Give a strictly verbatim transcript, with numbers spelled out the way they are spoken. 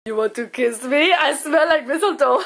You want to kiss me? I smell like mistletoe.